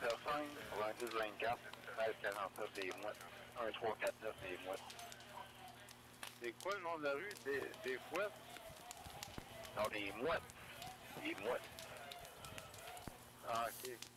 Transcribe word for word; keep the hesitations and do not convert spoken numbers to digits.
cinq pour un dix vingt-quatre, treize quarante-neuf des mouettes. un trois quatre neuf des mouettes. C'est quoi le nom de la rue? Des, des fouettes? Non, des mouettes. Des mouettes. Ah, ok.